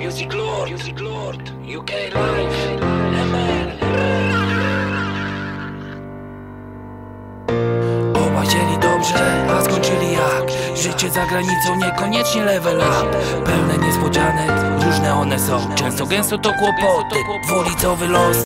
Music Lord, UK Live, ML. Oba chcieli dobrze, a skończyli jak? Życie za granicą niekoniecznie level up. Pełne niespodzianek, różne one są. Często gęsto to kłopoty, dwulicowy los.